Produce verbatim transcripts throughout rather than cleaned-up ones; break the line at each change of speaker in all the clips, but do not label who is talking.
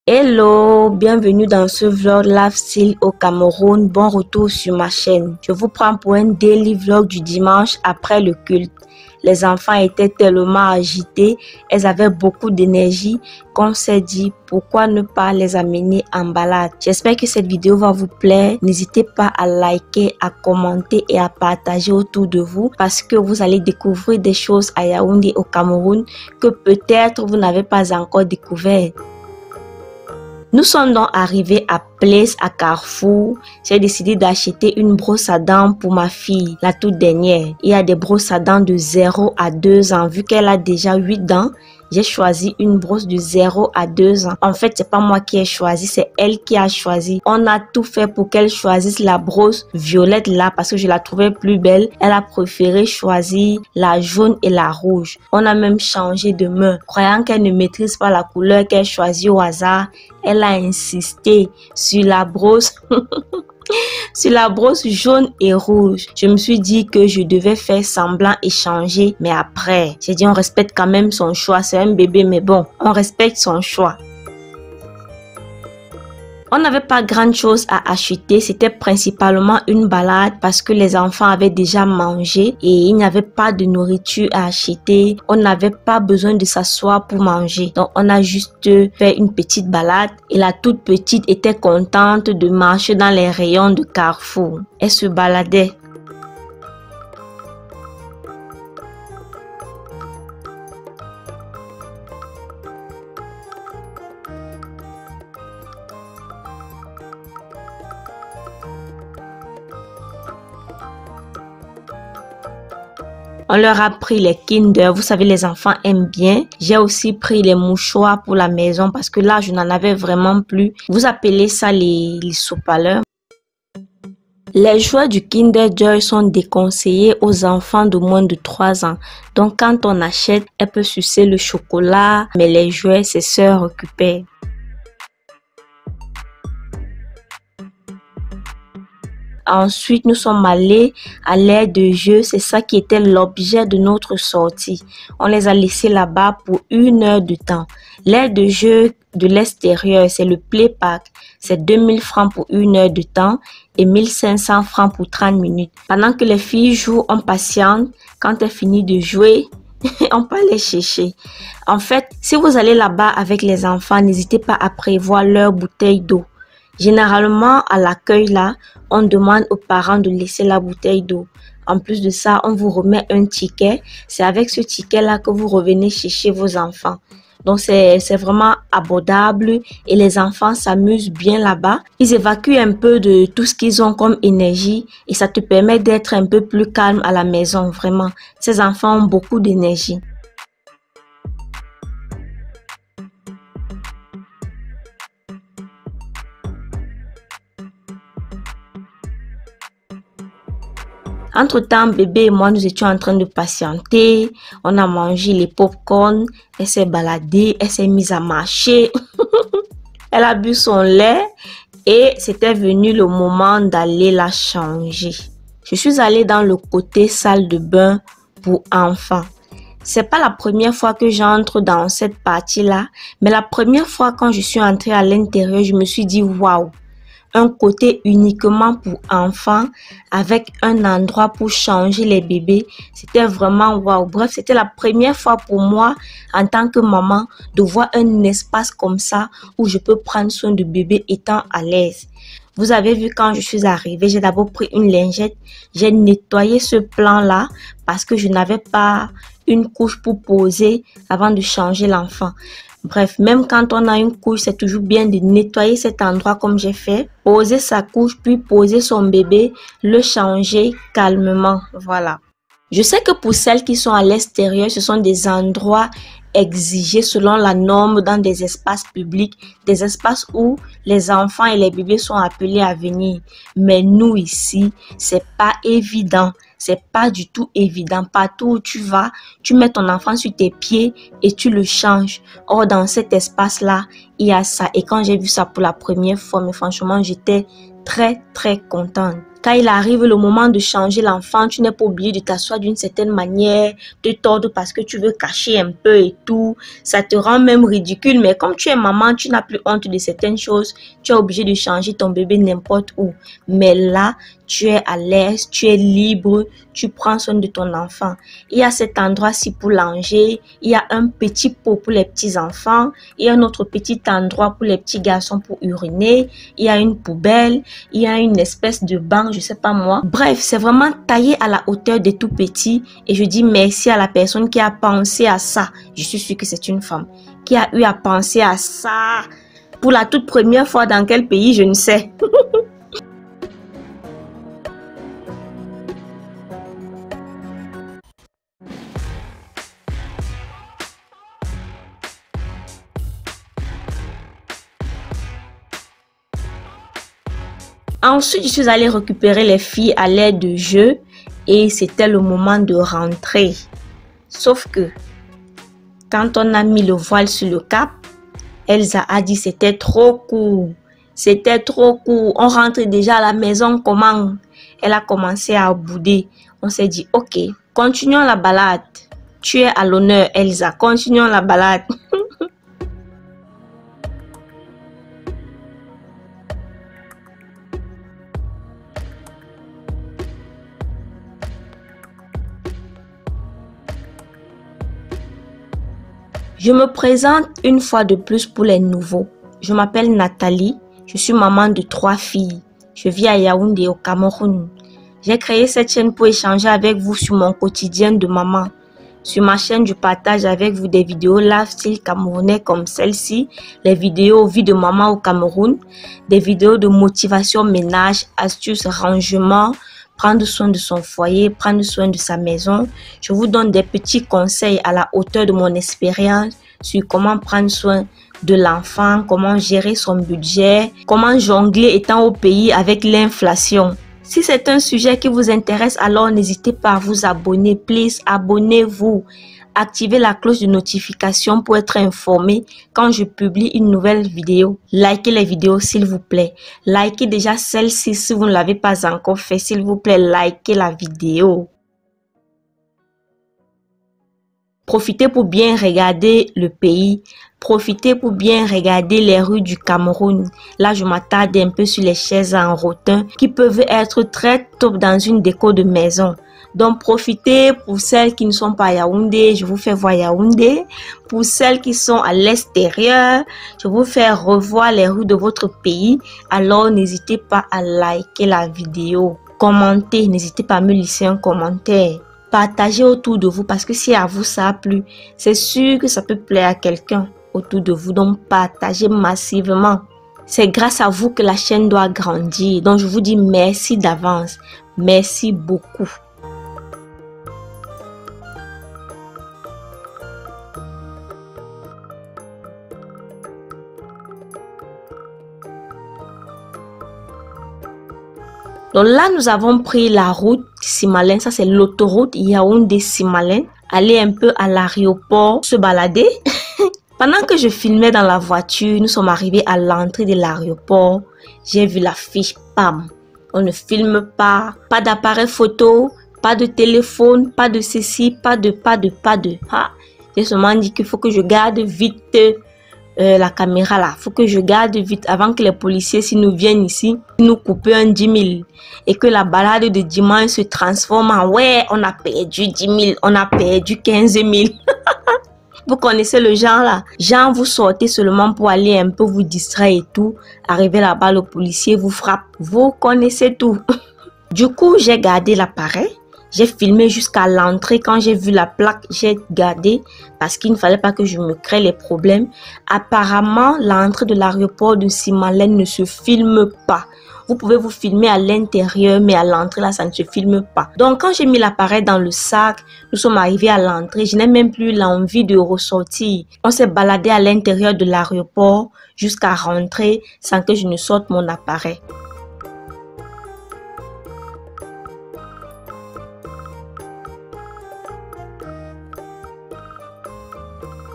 Hello, bienvenue dans ce vlog lifestyle au Cameroun. Bon retour sur ma chaîne. Je vous prends pour un daily vlog du dimanche après le culte. Les enfants étaient tellement agités, elles avaient beaucoup d'énergie qu'on s'est dit pourquoi ne pas les amener en balade. J'espère que cette vidéo va vous plaire. N'hésitez pas à liker, à commenter et à partager autour de vous parce que vous allez découvrir des choses à Yaoundé au Cameroun que peut-être vous n'avez pas encore découvert. Nous sommes donc arrivés à Place, à Carrefour. J'ai décidé d'acheter une brosse à dents pour ma fille, la toute dernière. Il y a des brosses à dents de zéro à deux ans. Vu qu'elle a déjà huit dents, j'ai choisi une brosse de zéro à deux ans. En fait, c'est pas moi qui ai choisi, c'est elle qui a choisi. On a tout fait pour qu'elle choisisse la brosse violette là parce que je la trouvais plus belle. Elle a préféré choisir la jaune et la rouge. On a même changé de main. Croyant qu'elle ne maîtrise pas la couleur qu'elle choisit au hasard, elle a insisté sur la brosse. Sur la brosse jaune et rouge. Je me suis dit que je devais faire semblant et changer. Mais après, j'ai dit on respecte quand même son choix. C'est un bébé, mais bon, on respecte son choix. On n'avait pas grand chose à acheter, c'était principalement une balade parce que les enfants avaient déjà mangé et il n'y avait pas de nourriture à acheter. On n'avait pas besoin de s'asseoir pour manger. Donc on a juste fait une petite balade et la toute petite était contente de marcher dans les rayons de Carrefour. Elle se baladait. On leur a pris les Kinder, vous savez les enfants aiment bien. J'ai aussi pris les mouchoirs pour la maison parce que là je n'en avais vraiment plus. Vous appelez ça les, les sopaleurs. Les jouets du Kinder Joy sont déconseillés aux enfants de moins de trois ans. Donc quand on achète, elle peut sucer le chocolat, mais les jouets, ses sœurs récupèrent. Ensuite, nous sommes allés à l'aire de jeu. C'est ça qui était l'objet de notre sortie. On les a laissés là-bas pour une heure de temps. L'aire de jeu de l'extérieur, c'est le Play Park. C'est deux mille francs pour une heure de temps et mille cinq cents francs pour trente minutes. Pendant que les filles jouent, on patiente. Quand elles finissent de jouer, on peut les chercher. En fait, si vous allez là-bas avec les enfants, n'hésitez pas à prévoir leur bouteille d'eau. Généralement, à l'accueil là, on demande aux parents de laisser la bouteille d'eau. En plus de ça, on vous remet un ticket. C'est avec ce ticket-là que vous revenez chercher vos enfants. Donc, c'est vraiment abordable et les enfants s'amusent bien là-bas. Ils évacuent un peu de tout ce qu'ils ont comme énergie et ça te permet d'être un peu plus calme à la maison, vraiment. Ces enfants ont beaucoup d'énergie. Entre-temps, bébé et moi, nous étions en train de patienter. On a mangé les pop-corn. Elle s'est baladée. Elle s'est mise à marcher. Elle a bu son lait. Et c'était venu le moment d'aller la changer. Je suis allée dans le côté salle de bain pour enfants. C'est pas la première fois que j'entre dans cette partie-là. Mais la première fois quand je suis entrée à l'intérieur, je me suis dit waouh. Un côté uniquement pour enfants avec un endroit pour changer les bébés. C'était vraiment waouh. Bref, c'était la première fois pour moi en tant que maman de voir un espace comme ça où je peux prendre soin de bébé étant à l'aise. Vous avez vu quand je suis arrivée, j'ai d'abord pris une lingette. J'ai nettoyé ce plan-là parce que je n'avais pas une couche pour poser avant de changer l'enfant. Bref, même quand on a une couche, c'est toujours bien de nettoyer cet endroit comme j'ai fait. Poser sa couche, puis poser son bébé, le changer calmement. Voilà. Je sais que pour celles qui sont à l'extérieur, ce sont des endroits exigés selon la norme dans des espaces publics, des espaces où les enfants et les bébés sont appelés à venir. Mais nous ici, c'est pas évident. C'est pas du tout évident. Partout où tu vas, tu mets ton enfant sur tes pieds et tu le changes. Or, dans cet espace-là, il y a ça. Et quand j'ai vu ça pour la première fois, mais franchement, j'étais très, très contente. Quand il arrive le moment de changer l'enfant, tu n'es pas obligé de t'asseoir d'une certaine manière, te tordre parce que tu veux cacher un peu et tout. Ça te rend même ridicule, mais comme tu es maman, tu n'as plus honte de certaines choses. Tu es obligé de changer ton bébé n'importe où. Mais là, tu es à l'aise, tu es libre, tu prends soin de ton enfant. Il y a cet endroit-ci pour langer, il y a un petit pot pour les petits enfants, il y a un autre petit endroit pour les petits garçons pour uriner, il y a une poubelle, il y a une espèce de banc, je sais pas moi. Bref, c'est vraiment taillé à la hauteur des tout petits et je dis merci à la personne qui a pensé à ça. Je suis sûre que c'est une femme qui a eu à penser à ça pour la toute première fois dans quel pays, je ne sais. Ensuite, je suis allée récupérer les filles à l'aide de jeux et c'était le moment de rentrer. Sauf que, quand on a mis le voile sur le cap, Elsa a dit c'était trop court. C'était trop court. On rentre déjà à la maison, comment? Elle a commencé à bouder. On s'est dit, ok, continuons la balade. Tu es à l'honneur, Elsa. Continuons la balade. Je me présente une fois de plus pour les nouveaux. Je m'appelle Nathalie. Je suis maman de trois filles. Je vis à Yaoundé au Cameroun. J'ai créé cette chaîne pour échanger avec vous sur mon quotidien de maman. Sur ma chaîne, je partage avec vous des vidéos lifestyle camerounais comme celle-ci, les vidéos vie de maman au Cameroun, des vidéos de motivation ménage, astuces, rangement, prendre soin de son foyer, prendre soin de sa maison. Je vous donne des petits conseils à la hauteur de mon expérience sur comment prendre soin de l'enfant, comment gérer son budget, comment jongler étant au pays avec l'inflation. Si c'est un sujet qui vous intéresse, alors n'hésitez pas à vous abonner. Please, abonnez-vous. Activez la cloche de notification pour être informé quand je publie une nouvelle vidéo. Likez les vidéos s'il vous plaît. Likez déjà celle-ci si vous ne l'avez pas encore fait. S'il vous plaît, likez la vidéo. Profitez pour bien regarder le pays. Profitez pour bien regarder les rues du Cameroun. Là, je m'attarde un peu sur les chaises en rotin qui peuvent être très top dans une déco de maison. Donc, profitez pour celles qui ne sont pas à Yaoundé. Je vous fais voir Yaoundé. Pour celles qui sont à l'extérieur, je vous fais revoir les rues de votre pays. Alors, n'hésitez pas à liker la vidéo. Commentez. N'hésitez pas à me laisser un commentaire. Partagez autour de vous parce que si à vous ça a plu, c'est sûr que ça peut plaire à quelqu'un autour de vous. Donc, partagez massivement. C'est grâce à vous que la chaîne doit grandir. Donc, je vous dis merci d'avance. Merci beaucoup. Donc là, nous avons pris la route Simalin. Ça, c'est l'autoroute Yaoundé-Simalin. Aller un peu à l'aéroport, se balader. Pendant que je filmais dans la voiture, nous sommes arrivés à l'entrée de l'aéroport. J'ai vu l'affiche, pam. On ne filme pas, pas d'appareil photo, pas de téléphone, pas de ceci, pas de, pas de, pas de. Ah, j'ai seulement dit qu'il faut que je garde vite euh, la caméra là. Il faut que je garde vite avant que les policiers, s'ils nous viennent ici, nous coupent un dix mille. Et que la balade de dimanche se transforme en ouais, on a perdu dix mille, on a perdu quinze mille. Vous connaissez le genre là. Genre, vous sortez seulement pour aller un peu vous distraire et tout. Arrivé là-bas, le policier vous frappe. Vous connaissez tout. Du coup, j'ai gardé l'appareil. J'ai filmé jusqu'à l'entrée. Quand j'ai vu la plaque, j'ai gardé parce qu'il ne fallait pas que je me crée les problèmes. Apparemment, l'entrée de l'aéroport de Simalin ne se filme pas. Vous pouvez vous filmer à l'intérieur, mais à l'entrée, là, ça ne se filme pas. Donc, quand j'ai mis l'appareil dans le sac, nous sommes arrivés à l'entrée. Je n'ai même plus l'envie de ressortir. On s'est baladé à l'intérieur de l'aéroport jusqu'à rentrer sans que je ne sorte mon appareil.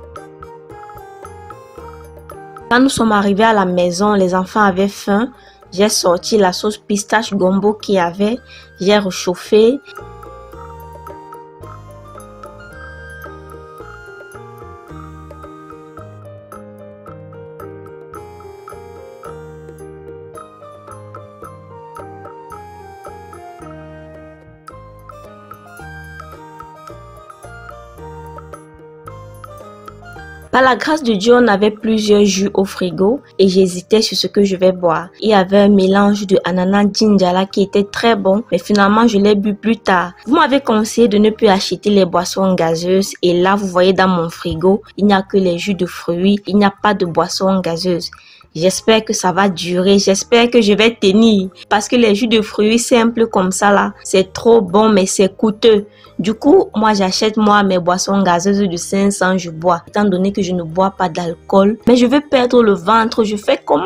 Quand nous sommes arrivés à la maison, les enfants avaient faim. J'ai sorti la sauce pistache gombo qu'il y avait. J'ai réchauffé. Par la grâce de Dieu, on avait plusieurs jus au frigo et j'hésitais sur ce que je vais boire. Il y avait un mélange de ananas ginger qui était très bon, mais finalement je l'ai bu plus tard. Vous m'avez conseillé de ne plus acheter les boissons gazeuses et là vous voyez dans mon frigo, il n'y a que les jus de fruits, il n'y a pas de boissons gazeuses. J'espère que ça va durer, j'espère que je vais tenir parce que les jus de fruits simples comme ça là, c'est trop bon mais c'est coûteux. Du coup, moi j'achète moi mes boissons gazeuses de cinq cents, je bois. Étant donné que je ne bois pas d'alcool, mais je veux perdre le ventre, je fais comment?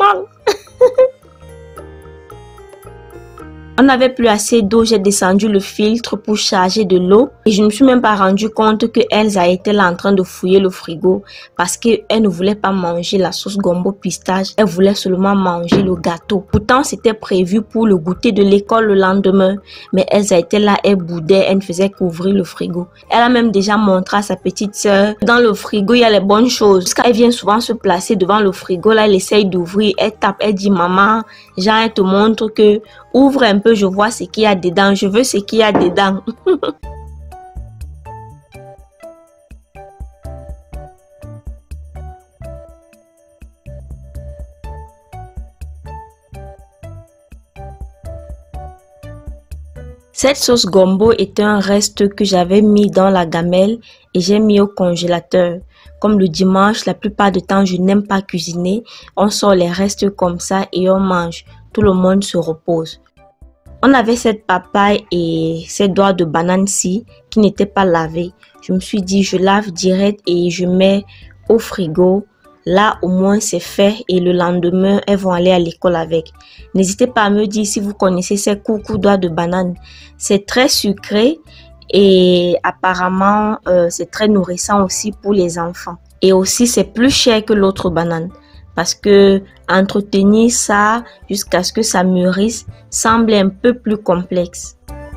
On n'avait plus assez d'eau, j'ai descendu le filtre pour charger de l'eau et je ne me suis même pas rendu compte que Elsa était là en train de fouiller le frigo parce qu'elle ne voulait pas manger la sauce gombo pistache, elle voulait seulement manger le gâteau. Pourtant, c'était prévu pour le goûter de l'école le lendemain, mais Elsa était là, elle boudait, elle ne faisait qu'ouvrir le frigo. Elle a même déjà montré à sa petite soeur, dans le frigo, il y a les bonnes choses. Elle vient souvent se placer devant le frigo, là, elle essaye d'ouvrir, elle tape, elle dit « Maman », genre, elle te montre que ouvre un peu, je vois ce qu'il y a dedans, je veux ce qu'il y a dedans. Cette sauce gombo est un reste que j'avais mis dans la gamelle et j'ai mis au congélateur. Comme le dimanche, la plupart du temps, je n'aime pas cuisiner. On sort les restes comme ça et on mange. Tout le monde se repose. On avait cette papaye et ces doigts de banane-ci qui n'étaient pas lavés. Je me suis dit, je lave direct et je mets au frigo. Là, au moins, c'est fait et le lendemain, elles vont aller à l'école avec. N'hésitez pas à me dire si vous connaissez ces coucous doigts de banane. C'est très sucré et apparemment, euh, c'est très nourrissant aussi pour les enfants. Et aussi, c'est plus cher que l'autre banane. Parce que entretenir ça jusqu'à ce que ça mûrisse semble un peu plus complexe.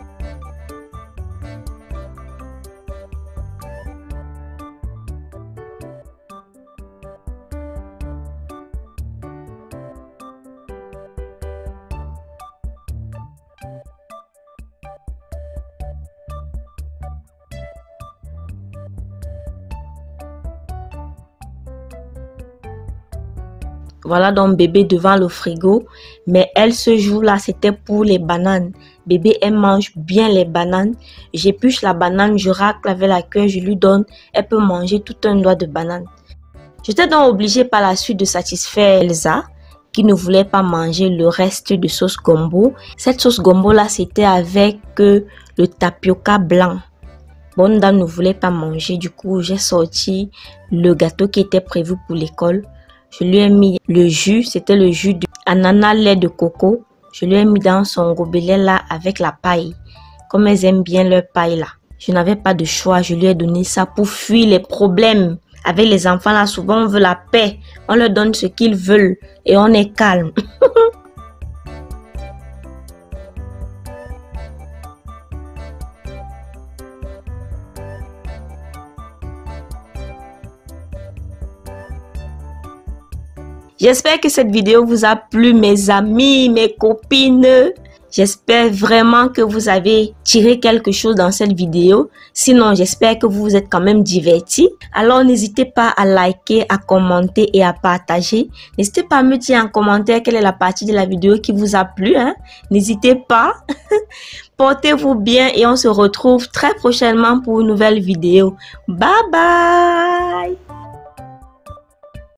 Voilà donc bébé devant le frigo, mais elle ce jour-là c'était pour les bananes. Bébé elle mange bien les bananes, j'épluche la banane, je racle avec la cuillère, je lui donne, elle peut manger tout un doigt de banane. J'étais donc obligée par la suite de satisfaire Elsa qui ne voulait pas manger le reste de sauce gombo. Cette sauce gombo là c'était avec euh, le tapioca blanc. Bonne dame ne voulait pas manger, du coup j'ai sorti le gâteau qui était prévu pour l'école. Je lui ai mis le jus, c'était le jus d'ananas lait de coco. Je lui ai mis dans son gobelet là avec la paille. Comme elles aiment bien leur paille là. Je n'avais pas de choix, je lui ai donné ça pour fuir les problèmes. Avec les enfants là, souvent on veut la paix. On leur donne ce qu'ils veulent et on est calme. J'espère que cette vidéo vous a plu mes amis, mes copines. J'espère vraiment que vous avez tiré quelque chose dans cette vidéo. Sinon, j'espère que vous vous êtes quand même divertis. Alors, n'hésitez pas à liker, à commenter et à partager. N'hésitez pas à me dire en commentaire quelle est la partie de la vidéo qui vous a plu. Hein? N'hésitez pas. Portez-vous bien et on se retrouve très prochainement pour une nouvelle vidéo. Bye bye!